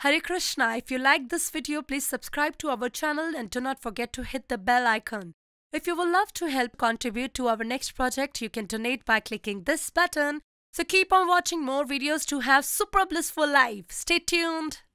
Hare Krishna. If you like this video, please subscribe to our channel and do not forget to hit the bell icon. If you would love to help contribute to our next project, you can donate by clicking this button. So keep on watching more videos to have super blissful life. Stay tuned.